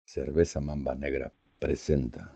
Cerveza Mamba Negra presenta.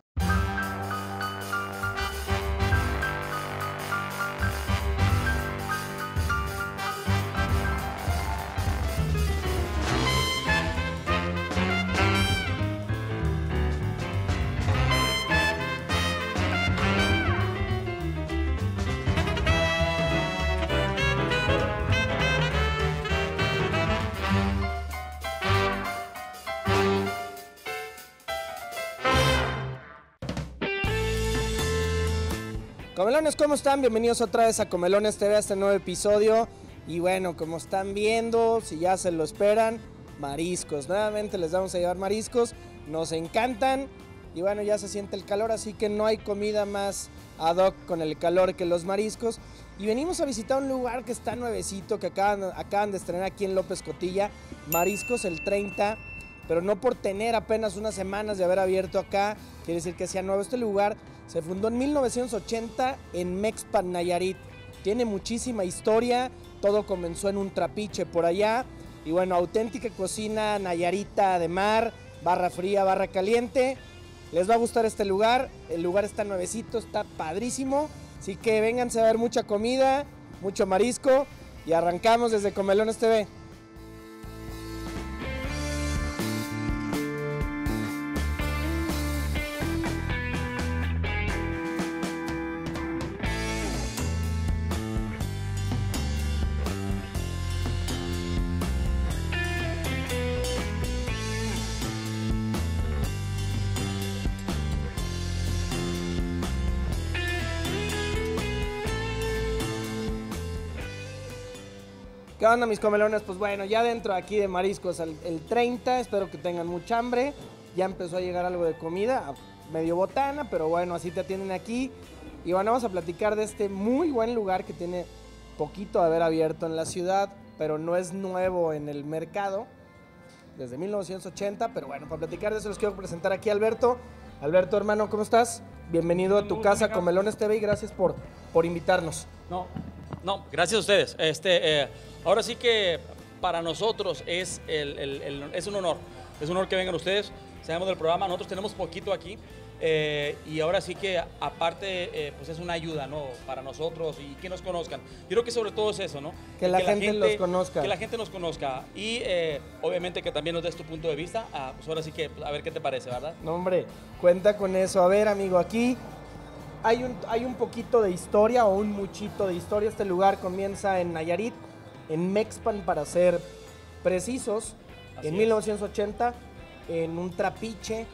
Comelones, ¿cómo están? Bienvenidos otra vez a Comelones TV, a este nuevo episodio. Y bueno, como están viendo, si ya se lo esperan, mariscos. Nuevamente les vamos a llevar mariscos, nos encantan. Y bueno, ya se siente el calor, así que no hay comida más ad hoc con el calor que los mariscos. Y venimos a visitar un lugar que está nuevecito, que acaban de estrenar aquí en López Cotilla, Mariscos el 30. Pero no por tener apenas unas semanas de haber abierto acá, quiere decir que sea nuevo. Este lugar se fundó en 1980 en Mexpan, Nayarit. Tiene muchísima historia, todo comenzó en un trapiche por allá. Y bueno, auténtica cocina nayarita de mar, barra fría, barra caliente. Les va a gustar este lugar, el lugar está nuevecito, está padrísimo. Así que vénganse a ver mucha comida, mucho marisco y arrancamos desde Comelones TV. ¿Qué onda, mis comelones? Pues bueno, ya dentro aquí de Mariscos el 30, espero que tengan mucha hambre. Ya empezó a llegar algo de comida, medio botana, pero bueno, así te atienden aquí. Y bueno, vamos a platicar de este muy buen lugar que tiene poquito de haber abierto en la ciudad, pero no es nuevo en el mercado, desde 1980. Pero bueno, para platicar de eso les quiero presentar aquí a Alberto. Alberto, hermano, ¿cómo estás? Bienvenido a tu casa, Comelones TV, y gracias por invitarnos. No, gracias a ustedes. Ahora sí que para nosotros es un honor. Es un honor que vengan ustedes. Sabemos del programa, nosotros tenemos poquito aquí. Y ahora sí que aparte pues es una ayuda, ¿no? Para nosotros y que nos conozcan. Yo creo que sobre todo es eso, ¿no? Que la gente los conozca. Que la gente nos conozca. Y obviamente que también nos des tu punto de vista. Pues ahora sí que a ver qué te parece, ¿verdad? No, hombre, cuenta con eso. A ver, amigo, aquí hay un poquito de historia o un muchito de historia. Este lugar comienza en Nayarit, en Mexpan para ser precisos, en 1980, en un trapiche,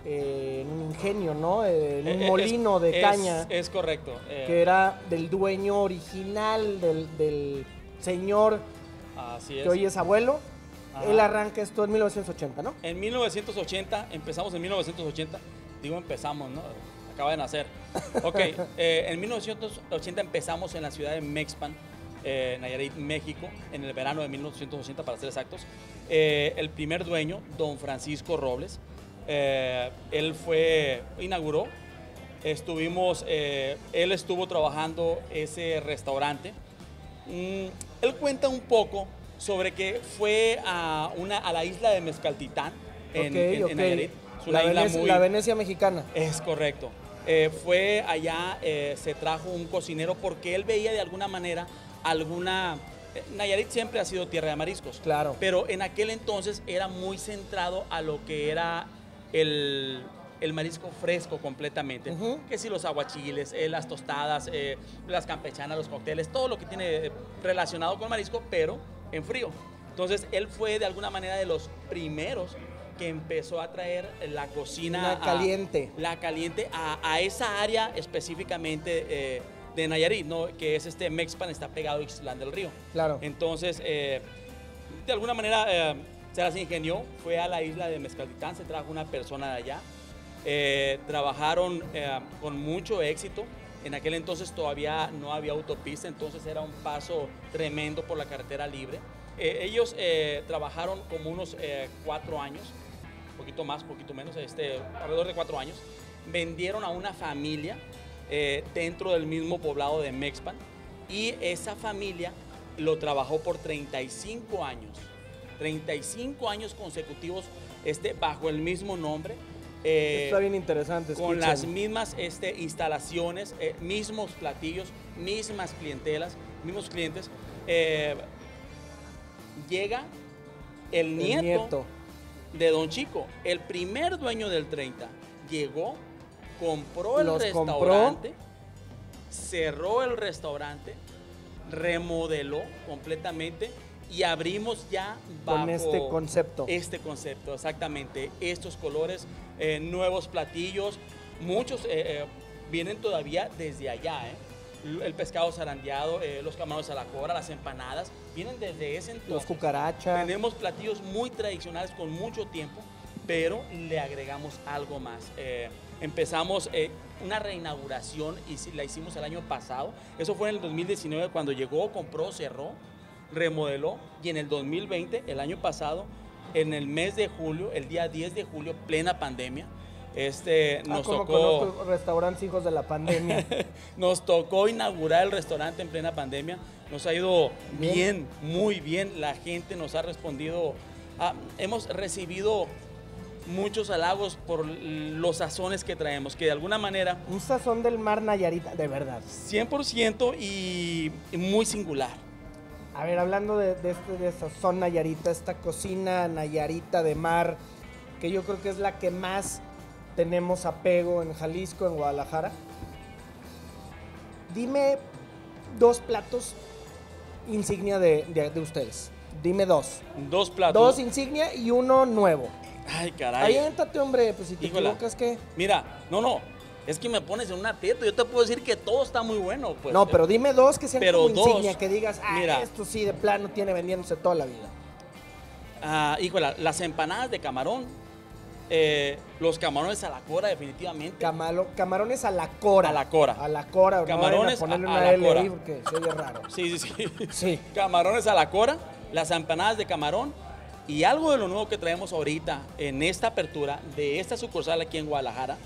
en un ingenio, ¿no? En un molino de caña. Es correcto. Que era del dueño original, del señor Así es. que hoy es abuelo. Ajá. Él arranca esto en 1980, ¿no? En 1980, empezamos en 1980, digo empezamos, ¿no? Acaba de nacer. Ok, en 1980 empezamos en la ciudad de Mexpan, Nayarit, México, en el verano de 1980 para ser exactos. El primer dueño, don Francisco Robles, él inauguró, él estuvo trabajando ese restaurante. Él cuenta un poco sobre que fue a la isla de Mezcaltitán en Nayarit. Es una la Venecia mexicana. Es correcto. Fue allá, se trajo un cocinero porque él veía de alguna manera Nayarit siempre ha sido tierra de mariscos. Claro. Pero en aquel entonces era muy centrado a lo que era el marisco fresco completamente. Que si los aguachiles, las tostadas, las campechanas, los cócteles, todo lo que tiene relacionado con marisco, pero en frío. Entonces él fue de alguna manera de los primeros que empezó a traer la cocina caliente a esa área específicamente de Nayarit, ¿no? Que es Mexpan, está pegado a Ixtlán del Río. Claro. Entonces, de alguna manera se las ingenió, fue a la isla de Mezcaltitán, se trajo una persona de allá. Trabajaron con mucho éxito. En aquel entonces todavía no había autopista, entonces era un paso tremendo por la carretera libre. Ellos trabajaron como unos 4 años, poquito más, poquito menos, alrededor de 4 años. Vendieron a una familia dentro del mismo poblado de Mexpan y esa familia lo trabajó por 35 años. 35 años consecutivos bajo el mismo nombre. Está bien interesante. Con escuchen. las mismas instalaciones, mismos platillos, mismas clientelas, mismos clientes. Llega el nieto de Don Chico, el primer dueño del 30. Llegó, compró el restaurante, cerró el restaurante, remodeló completamente y abrimos ya bajo con este concepto. Este concepto, exactamente. Estos colores, nuevos platillos, muchos vienen todavía desde allá, El pescado zarandeado, los camarones a la cobra, las empanadas, vienen desde ese entonces. Los cucarachas. Tenemos platillos muy tradicionales con mucho tiempo, pero le agregamos algo más. Empezamos una reinauguración y la hicimos el año pasado. Eso fue en el 2019 cuando llegó, compró, cerró, remodeló, y en el 2020, el año pasado, en el mes de julio, el día 10 de julio, plena pandemia, nos como tocó conozco restaurantes hijos de la pandemia. nos tocó inaugurar el restaurante en plena pandemia. Nos ha ido bien, muy bien. La gente nos ha respondido. Hemos recibido muchos halagos por los sazones que traemos, que de alguna manera... Un sazón del mar Nayarita, de verdad. 100% y muy singular. A ver, hablando de sazón Nayarita, esta cocina Nayarita de mar, que yo creo que es la que más tenemos apego en Jalisco, en Guadalajara. Dime 2 platos insignia de ustedes. Dime 2. 2 platos. 2 insignia y 1 nuevo. Ay, caray. Aviéntate, hombre, pues si te equivocas, ¿qué? Mira, no, es que me pones en un aprieto. Yo te puedo decir que todo está muy bueno. Pues, no, pero dime 2 que sean como insignia, que digas, mira, esto sí, de plano tiene vendiéndose toda la vida. Híjole, las empanadas de camarón, los camarones a la cora, definitivamente. Camarones a la cora. A la cora. A la cora. Camarones no ponerle a una la L cora. ahí porque se oye raro. Sí. Camarones a la cora, las empanadas de camarón y algo de lo nuevo que traemos ahorita en esta apertura de esta sucursal aquí en Guadalajara.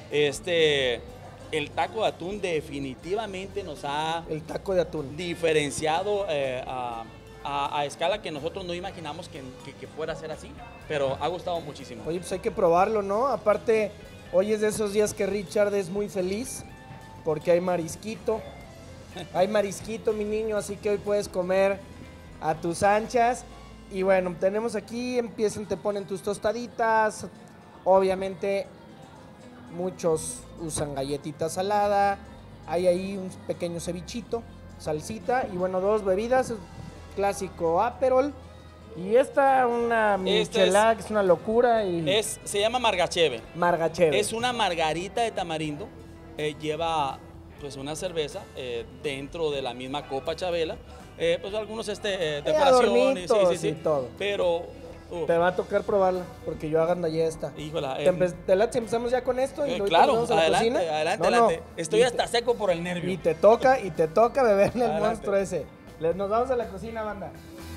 El taco de atún definitivamente nos ha... El taco de atún. Diferenciado a escala que nosotros no imaginamos que fuera a ser así, pero ha gustado muchísimo. Oye, pues hay que probarlo, ¿no? Aparte, hoy es de esos días que Richard es muy feliz porque hay marisquito. Hay marisquito, mi niño, así que hoy puedes comer a tus anchas. Y bueno, tenemos aquí, te ponen tus tostaditas. Obviamente, muchos usan galletita salada. Hay ahí un pequeño cevichito, salsita y bueno, 2 bebidas. Clásico Aperol. Y esta, una michelada, que es una locura. Se llama Margacheve. Margacheve. Es una margarita de tamarindo. Lleva pues una cerveza dentro de la misma copa Chabela. Pues algunos decoraciones. Sí, todo. Pero... te va a tocar probarla, porque yo hagan allá esta. Híjola. ¿Te late si empezamos ya con esto? Y claro, a la adelante. No. Estoy hasta seco por el nervio. Y te toca beberle el monstruo ese. Nos vamos a la cocina, banda.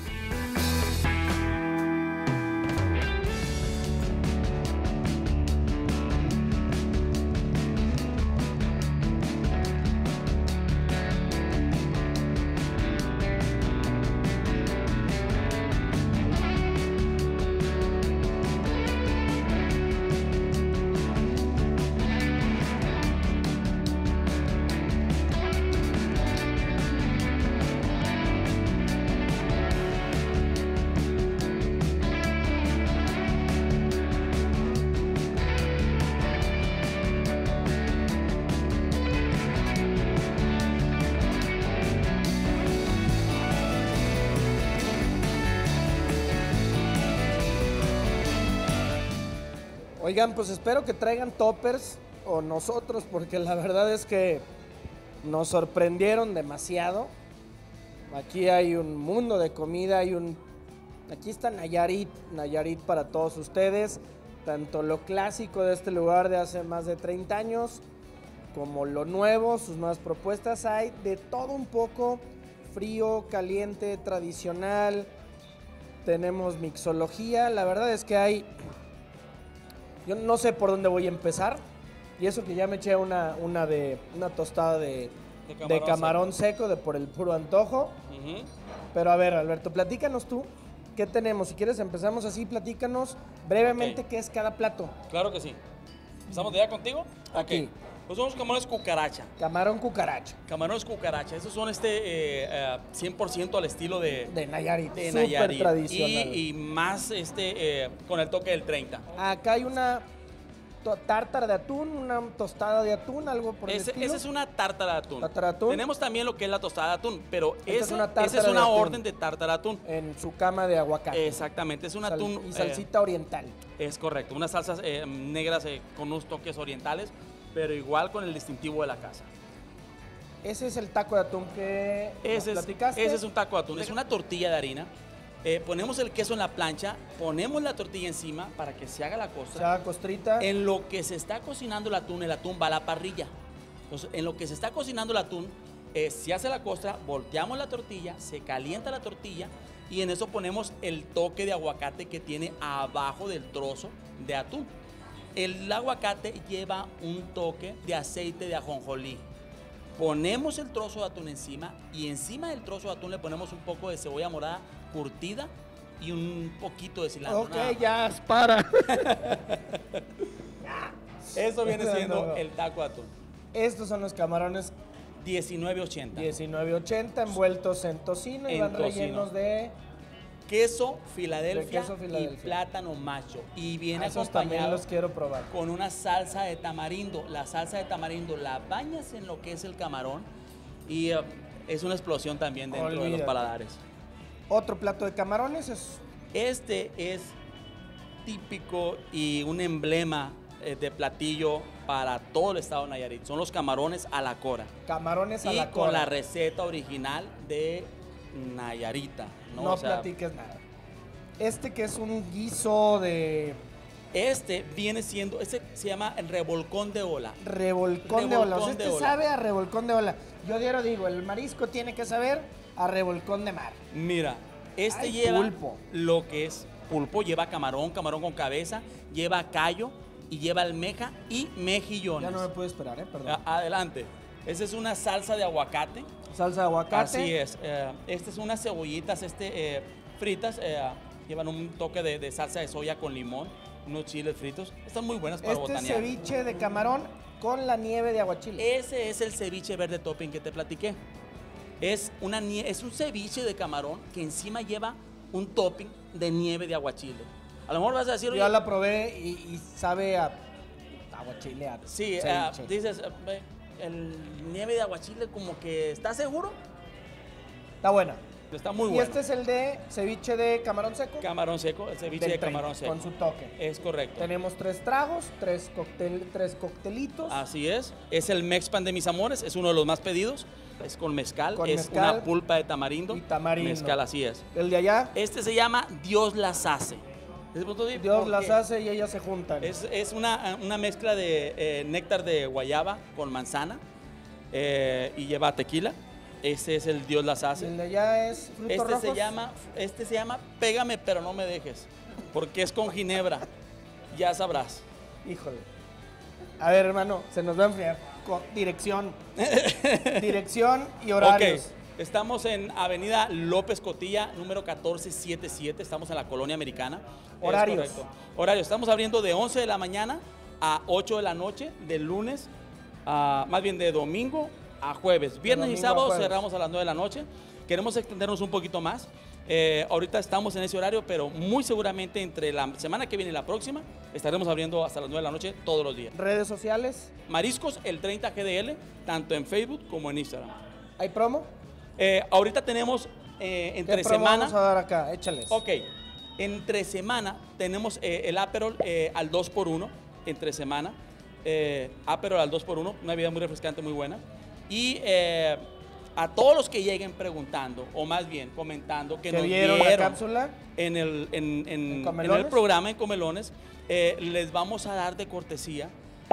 Oigan, pues espero que traigan toppers o nosotros, porque la verdad es que nos sorprendieron demasiado. Aquí hay un mundo de comida, aquí está Nayarit para todos ustedes, tanto lo clásico de este lugar de hace más de 30 años, como lo nuevo, sus nuevas propuestas. Hay de todo un poco, frío, caliente, tradicional, tenemos mixología. La verdad es que yo no sé por dónde voy a empezar, y eso que ya me eché una tostada de camarón seco por el puro antojo. Pero a ver, Alberto, platícanos tú, ¿Qué tenemos? Si quieres empezamos así, platícanos brevemente qué es cada plato. Claro que sí. ¿Estamos de allá contigo? Aquí. Ok. Pues son los camarones cucaracha. Camarón cucaracha. Camarones cucaracha. Esos son 100% al estilo De Nayarit. de Súper Nayarit. tradicional. Y más con el toque del 30. Acá hay una tártara de atún, una tostada de atún, algo por el estilo. Esa es una tártara de atún. Tártara de atún. Tenemos también lo que es la tostada de atún, pero Esta es una esa tártara es de una atún. orden de tártara de atún. En su cama de aguacate. Exactamente, es un atún. Y salsita oriental. Es correcto, unas salsas negras con unos toques orientales, pero igual con el distintivo de la casa. Ese es el taco de atún que Ese platicaste. es un taco de atún, es una tortilla de harina. Ponemos el queso en la plancha, ponemos la tortilla encima para que se haga la Se costra. haga costrita. En lo que se está cocinando el atún va a la parrilla. Entonces, en lo que se está cocinando el atún, se hace la costra, volteamos la tortilla, se calienta la tortilla y en eso ponemos el toque de aguacate que tiene abajo del trozo de atún. El aguacate lleva un toque de aceite de ajonjolí. Ponemos el trozo de atún encima y encima del trozo de atún le ponemos un poco de cebolla morada curtida y un poquito de cilantro. Ok, nada más. ya, para. Eso viene siendo No. el taco de atún. Estos son los camarones 19.80. 19.80 envueltos en tocino y En van tocino. rellenos de... Queso Filadelfia, De queso Filadelfia. y plátano macho. Y viene Esos también acompañado los quiero probar. con una salsa de tamarindo. La salsa de tamarindo la bañas en lo que es el camarón y es una explosión también dentro de los Olvídate. paladares. Otro plato de camarones es... Este es típico y un emblema de platillo para todo el estado de Nayarit. Son los camarones a la cora. Camarones a Y la con cora. la receta original de Nayarita. No O sea, platiques nada. Este que es un guiso de este viene siendo, este se llama el revolcón de ola. revolcón de ola. O sea, Revolcón de este ola. sabe a revolcón de ola. Yo digo, el marisco tiene que saber a revolcón de mar. Mira, este Ay, lleva pulpo. lo que es pulpo, lleva camarón, camarón con cabeza, lleva callo y lleva almeja y mejillones. Ya no me puedo esperar, perdón. Adelante. Esa es una salsa de aguacate. Salsa de aguacate. Así es. Estas son unas cebollitas fritas. Llevan un toque de salsa de soya con limón, unos chiles fritos. Están muy buenas para Este es botanear. ceviche de camarón con la nieve de aguachile. Ese es el ceviche verde topping que te platiqué. Es un ceviche de camarón que encima lleva un topping de nieve de aguachile. A lo mejor vas a decir, Yo oye, ya la probé y sabe a aguachile. A sí, ceviche. dices, el nieve de aguachile como que, ¿estás seguro? Está buena. Está muy Y bueno. este es el de ceviche de camarón seco. Camarón seco, el ceviche del de 30, camarón seco. Con su toque. Es correcto. Tenemos 3 tragos, 3 coctelitos. Así es. Es el Mexpan de mis amores, es uno de los más pedidos. Es con mezcal, Con es mezcal una pulpa de tamarindo. y tamarindo. Mezcal, así es. El de allá, Este se llama Dios las hace. Desde el punto de vista, Dios porque las hace y ellas se juntan. Es una mezcla de néctar de guayaba con manzana y lleva tequila. Ese es el Dios las hace. El de allá es frutos rojos. Este se llama Pégame pero no me dejes, porque es con ginebra. Ya sabrás. Híjole. A ver, hermano, se nos va a enfriar. Dirección. Dirección y horarios. Ok, estamos en Avenida López Cotilla, número 1477. Estamos en la Colonia Americana. Es Horarios. correcto. Horarios. Estamos abriendo de 11 de la mañana a 8 de la noche, de lunes, más bien de domingo a jueves. Viernes y domingo a sábado jueves. cerramos a las 9 de la noche. Queremos extendernos un poquito más. Ahorita estamos en ese horario, pero muy seguramente entre la semana que viene y la próxima estaremos abriendo hasta las 9 de la noche todos los días. Redes sociales. Mariscos, el 30 GDL, tanto en Facebook como en Instagram. ¿Hay promo? Ahorita tenemos entre ¿Qué promo semana. vamos a dar acá? Échales. Ok, entre semana tenemos el Aperol al 2x1, entre semana. Aperol al 2x1, una bebida muy refrescante, muy buena. Y a todos los que lleguen preguntando, o más bien comentando, que nos vieron la cápsula en el Comelones? programa en Comelones, les vamos a dar de cortesía.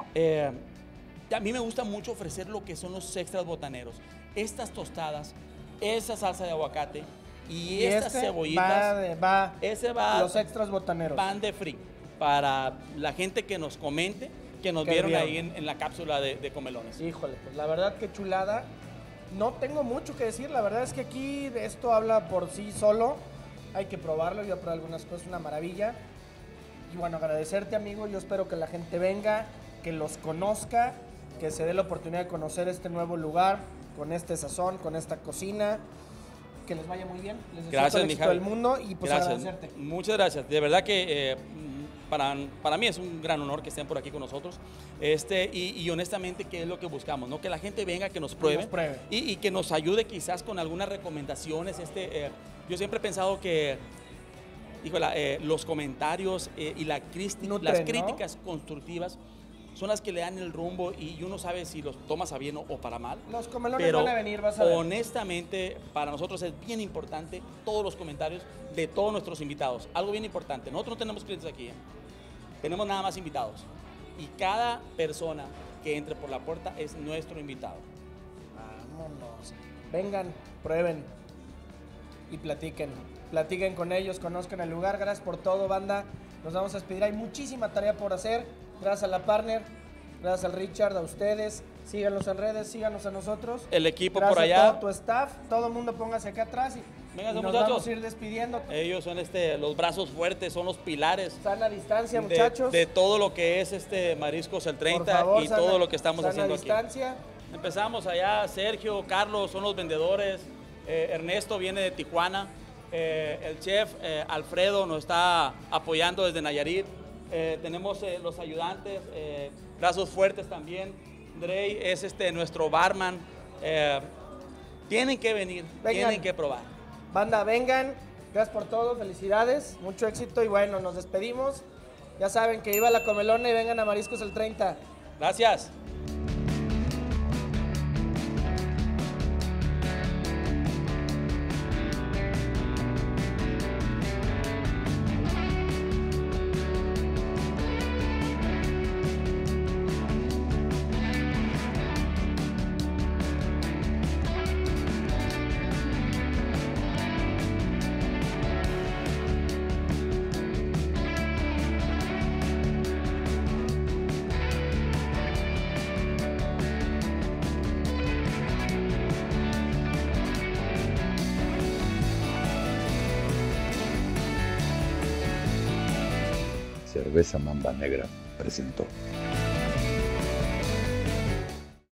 A mí me gusta mucho ofrecer lo que son los extras botaneros. Estas tostadas, esa salsa de aguacate y estas este cebollitas. Ese va los extras botaneros. pan de free para la gente que nos comente, que nos Que vieron vieron. ahí en la cápsula de Comelones. Híjole, pues la verdad que chulada. No tengo mucho que decir, la verdad es que aquí esto habla por sí solo. hay que probarlo. Yo probé algunas cosas, una maravilla. Y bueno, agradecerte, amigo. Yo espero que la gente venga, que los conozca, que se dé la oportunidad de conocer este nuevo lugar, con este sazón, con esta cocina. Que les vaya muy bien. Les deseo todo el éxito del mundo y pues gracias. agradecerte. Muchas gracias. De verdad que para mí es un gran honor que estén por aquí con nosotros. Y honestamente, ¿qué es lo que buscamos? ¿No? Que la gente venga, que nos pruebe, y que nos ayude quizás con algunas recomendaciones. Yo siempre he pensado que los comentarios y las críticas constructivas son las que le dan el rumbo y uno sabe si los tomas a bien o para mal. Los comelones van a venir, vas a ver. Honestamente, para nosotros es bien importante todos los comentarios de todos nuestros invitados. Algo bien importante, nosotros no tenemos clientes aquí, tenemos nada más invitados. Y cada persona que entre por la puerta es nuestro invitado. Vámonos. Vengan, prueben y platiquen. Platiquen con ellos, conozcan el lugar. Gracias por todo, banda. Nos vamos a despedir. Hay muchísima tarea por hacer. Gracias a la partner, gracias al Richard, a ustedes. Síganos en redes, síganos a nosotros. El equipo gracias por allá. A todo tu staff. Todo el mundo póngase acá atrás y nos vamos a ir despidiendo. Ellos son los brazos fuertes, son los pilares. Sana distancia, muchachos. De todo lo que es Mariscos el 30 favor, y todo lo que estamos haciendo distancia. Aquí. Empezamos allá, Sergio, Carlos son los vendedores, Ernesto viene de Tijuana, el chef Alfredo nos está apoyando desde Nayarit. Tenemos los ayudantes, brazos fuertes también. Drey es nuestro barman. Tienen que venir, tienen que probar. Banda, vengan. Gracias por todo, felicidades, mucho éxito y bueno, nos despedimos. Ya saben que viva la comelona y vengan a Mariscos el 30. Gracias. Cerveza Mamba Negra presentó.